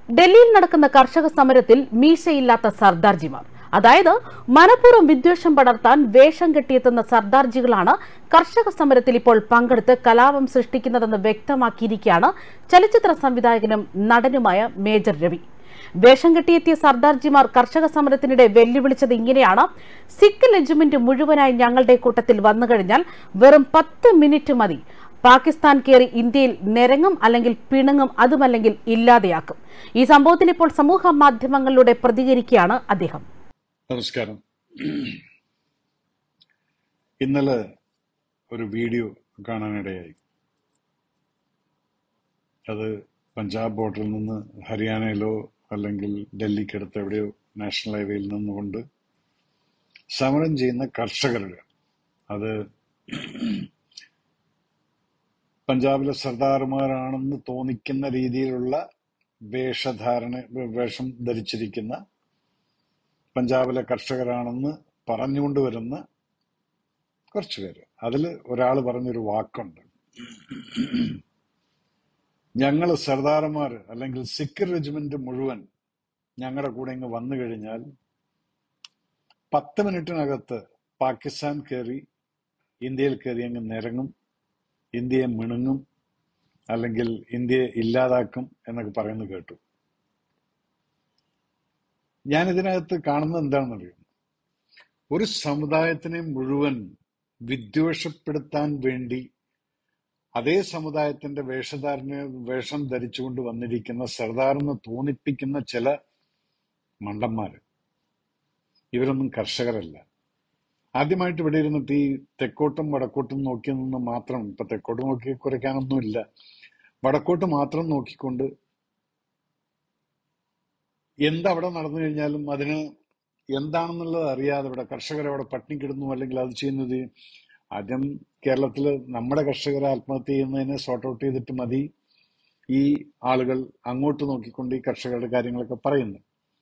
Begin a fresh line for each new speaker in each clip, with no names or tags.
ഡൽഹിയിൽ നടക്കുന്ന കർഷക സമരത്തിൽ മീശയില്ലാത്ത സർദാർജിമാർ, അതായത് മനഃപൂർവ്വം വിദ്വേഷം പടർത്താൻ വേഷം കെട്ടിയെത്തുന്ന സർദാർജികളാണ് കർഷക സമരത്തിൽ ഇപ്പോൾ പങ്കെടുത്ത് കലാപം സൃഷ്ടിക്കുന്നതെന്ന് വ്യക്തമാക്കിയിരിക്കുകയാണ് ചലച്ചിത്ര സംവിധായകനും നടനുമായ മേജർ രവി. വേഷം കെട്ടിയെത്തിയ സർദാർജിമാർ കർഷക സമരത്തിനിടെ വെല്ലുവിളിച്ചത് ഇങ്ങനെയാണ്: സിഖ് റെജിമെന്റ് മുഴുവനായി ഞങ്ങളുടെ കൂട്ടത്തിൽ വന്നുകഴിഞ്ഞാൽ വെറും 10 മിനിറ്റ് മതി, പാകിസ്ഥാൻ കയറി ഇന്ത്യയിൽ നിരങ്ങും, അല്ലെങ്കിൽ പിണങ്ങും, അതുമല്ലെങ്കിൽ ഇല്ലാതെയാക്കും. ഈ സംഭവത്തിൽ ഇപ്പോൾ സമൂഹ മാധ്യമങ്ങളിലൂടെ പ്രതികരിക്കുകയാണ് അദ്ദേഹം.
നമസ്കാരം. ഇന്നലെ ഒരു വീഡിയോ കാണാനിടയായി. അത് പഞ്ചാബ് ബോർഡറിൽ നിന്ന് ഹരിയാനയിലോ അല്ലെങ്കിൽ ഡൽഹിക്കടുത്ത് എവിടെയോ നാഷണൽ ഹൈവേയിൽ നിന്നുകൊണ്ട് സമരം ചെയ്യുന്ന കർഷകരുടെ, അത് പഞ്ചാബിലെ സർദാർമാരാണെന്ന് തോന്നിക്കുന്ന രീതിയിലുള്ള വേഷം ധരിച്ചിരിക്കുന്ന പഞ്ചാബിലെ കർഷകരാണെന്ന് പറഞ്ഞുകൊണ്ടുവരുന്ന കുറച്ചു പേര്. അതിൽ ഒരാൾ പറഞ്ഞൊരു വാക്കുണ്ട്: ഞങ്ങൾ സർദാർമാർ അല്ലെങ്കിൽ സിഖ് റെജിമെന്റ് മുഴുവൻ ഞങ്ങളുടെ കൂടെ ഇങ്ങ് വന്നു കഴിഞ്ഞാൽ 10 മിനിറ്റിനകത്ത് പാകിസ്ഥാൻ കയറി ഇന്ത്യയിൽ കയറി അങ്ങ് നിരങ്ങും, ഇന്ത്യയെ മിണുങ്ങും, അല്ലെങ്കിൽ ഇന്ത്യയെ ഇല്ലാതാക്കും എന്നൊക്കെ പറയുന്നത് കേട്ടു. ഞാൻ ഇതിനകത്ത് കാണുന്നത് എന്താണെന്നറിയും? ഒരു സമുദായത്തിനെ മുഴുവൻ വിദ്വേഷപ്പെടുത്താൻ വേണ്ടി അതേ സമുദായത്തിന്റെ വേഷം ധരിച്ചുകൊണ്ട് വന്നിരിക്കുന്ന സർദാറെന്ന് തോന്നിപ്പിക്കുന്ന ചില മണ്ടന്മാര്. ഇവരൊന്നും കർഷകരല്ല. ആദ്യമായിട്ട് ഇവിടെ ഇരുന്നിട്ട് ഈ തെക്കോട്ടും വടക്കോട്ടും നോക്കി നിന്ന് മാത്രം, ഇപ്പൊ തെക്കോട്ട് നോക്കി കുറയ്ക്കാനൊന്നുമില്ല, വടക്കോട്ട് മാത്രം നോക്കിക്കൊണ്ട് എന്തവിടെ നടന്നു കഴിഞ്ഞാലും അതിന് എന്താണെന്നുള്ളത് അറിയാതെ ഇവിടെ കർഷകരവിടെ പട്ടിണിക്കിടുന്നു അല്ലെങ്കിൽ അത് ചെയ്യുന്നത്. ആദ്യം കേരളത്തിൽ നമ്മുടെ കർഷകരെ ആത്മഹത്യ ചെയ്യുന്നതിനെ സോർട്ട് ഔട്ട് ചെയ്തിട്ട് മതി ഈ ആളുകൾ അങ്ങോട്ട് നോക്കിക്കൊണ്ട് ഈ കർഷകരുടെ കാര്യങ്ങളൊക്കെ പറയുന്നു.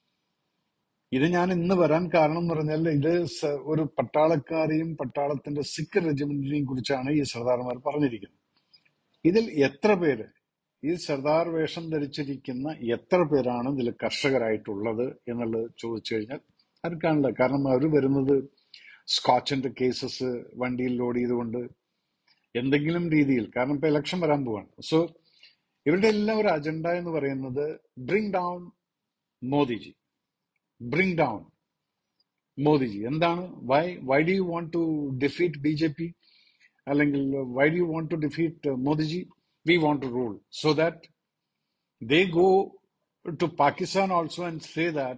ഇത് ഞാൻ ഇന്ന് വരാൻ കാരണം എന്ന് പറഞ്ഞാൽ, ഇത് ഒരു പട്ടാളക്കാരെയും പട്ടാളത്തിന്റെ സിഖ് റെജിമെന്റിനെയും കുറിച്ചാണ് ഈ സർദാർമാർ പറഞ്ഞിരിക്കുന്നത്. ഇതിൽ എത്ര പേര്, ഈ സർദാർ വേഷം ധരിച്ചിരിക്കുന്ന എത്ര പേരാണ് ഇതിൽ കർഷകരായിട്ടുള്ളത് എന്നുള്ളത് ചോദിച്ചു കഴിഞ്ഞാൽ അത് കാണില്ല. കാരണം അവർ വരുന്നത് സ്കോച്ചിന്റെ കേസസ് വണ്ടിയിൽ ലോഡ് ചെയ്തുകൊണ്ട് എന്തെങ്കിലും രീതിയിൽ, കാരണം ഇപ്പൊ ഇലക്ഷൻ വരാൻ പോവാണ്. സോ ഇവരുടെ എല്ലാം ഒരു അജണ്ട എന്ന് പറയുന്നത് bring down Modiji, bring down Modiji. എന്താണ്? Why do you want to defeat BJP, അല്ലെങ്കിൽ why do you want to defeat Modiji? We want to rule, so that they go to Pakistan also and say that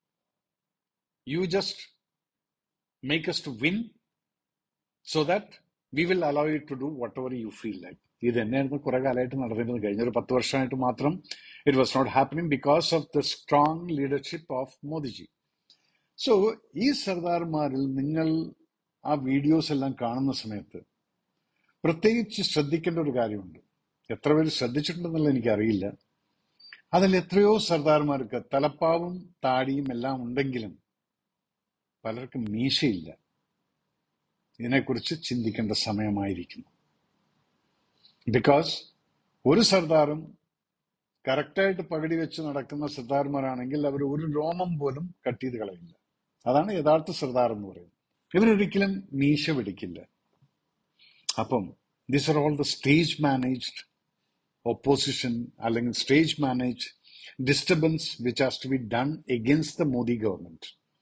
you just make us to win, so that we will allow you to do whatever you feel like. ഇത് തന്നെയായിരുന്നു കുറെ കാലമായിട്ട് നടന്നിരുന്നത്. കഴിഞ്ഞൊരു 10 വർഷമായിട്ട് മാത്രം it was not happening because of the strong leadership of Modiji. So ഈ സർദാർമാരിൽ നിങ്ങൾ ആ വീഡിയോസ് എല്ലാം കാണുന്ന സമയത്ത് പ്രത്യേകിച്ച് ശ്രദ്ധിക്കേണ്ട ഒരു കാര്യമുണ്ട്. എത്ര പേര് ശ്രദ്ധിച്ചിട്ടുണ്ടെന്നുള്ള എനിക്കറിയില്ല. അതിൽ എത്രയോ സർദാർമാർക്ക് തലപ്പാവും താടിയും എല്ലാം ഉണ്ടെങ്കിലും പലർക്കും മീശയില്ല. ഇതിനെക്കുറിച്ച് ചിന്തിക്കേണ്ട സമയമായിരിക്കുന്നു. ബിക്കോസ് ഒരു സർദാറും കറക്റ്റായിട്ട് പകടി വെച്ച് നടക്കുന്ന സർദാർമാരാണെങ്കിൽ അവർ ഒരു രോമം പോലും കട്ട് ചെയ്ത് കളയില്ല. അതാണ് യഥാർത്ഥ സർദാർ എന്ന് പറയുന്നത്. ഇവരൊരിക്കലും മീശ പിടിക്കില്ല. അപ്പം these are all the stage managed opposition അല്ലെങ്കിൽ stage managed disturbance which has to be done against the Modi government.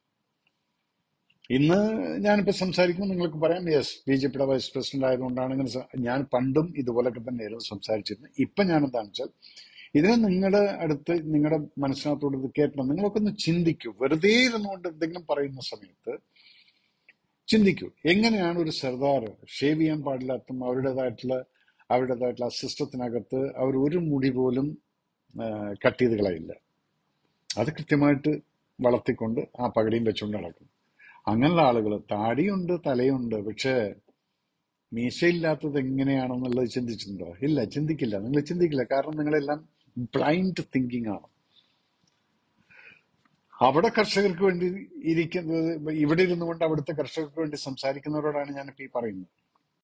ഇന്ന് ഞാനിപ്പോ സംസാരിക്കുമ്പോൾ നിങ്ങൾക്ക് പറയാം, യെസ് BJPയുടെ വൈസ് പ്രസിഡന്റ് ആയതുകൊണ്ടാണ് ഇങ്ങനെ. ഞാൻ പണ്ടും ഇതുപോലൊക്കെ തന്നെയായിരുന്നു സംസാരിച്ചിരുന്നത്. ഇപ്പൊ ഞാൻ എന്താണെന്ന് വെച്ചാൽ, ഇതിനെ നിങ്ങളുടെ അടുത്ത്, നിങ്ങളുടെ മനസ്സിനകത്തോട് ഇത് കേട്ടണം. നിങ്ങളൊക്കെ ഒന്ന് ചിന്തിക്കൂ. വെറുതെ ഇരുന്നുകൊണ്ട് എന്തെങ്കിലും പറയുന്ന സമയത്ത് ചിന്തിക്കൂ, എങ്ങനെയാണ് ഒരു സർദാർ ഷേവ് ചെയ്യാൻ പാടില്ലാത്തും അവരുടേതായിട്ടുള്ള സിസ്റ്റത്തിനകത്ത് അവർ ഒരു മുടി പോലും കട്ട് ചെയ്ത് കളയില്ല. അത് കൃത്യമായിട്ട് വളർത്തിക്കൊണ്ട് ആ പകടിയും വെച്ചുകൊണ്ട് നടക്കും. അങ്ങനെയുള്ള ആളുകൾ താടിയുണ്ട്, തലയുണ്ട്, പക്ഷെ മീശയില്ലാത്തത് എങ്ങനെയാണെന്നുള്ളത് ചിന്തിച്ചിട്ടുണ്ടോ? ഇല്ല, ചിന്തിക്കില്ല. നിങ്ങൾ ചിന്തിക്കില്ല. കാരണം നിങ്ങളെല്ലാം ബ്ലൈൻഡ് തിങ്കിങ് ആണ്. അവിടെ കർഷകർക്ക് വേണ്ടി ഇരിക്കുന്നത്, ഇവിടെ ഇരുന്നു കൊണ്ട് അവിടുത്തെ കർഷകർക്ക് വേണ്ടി സംസാരിക്കുന്നവരോടാണ് ഞാനിപ്പോൾ ഈ പറയുന്നത്.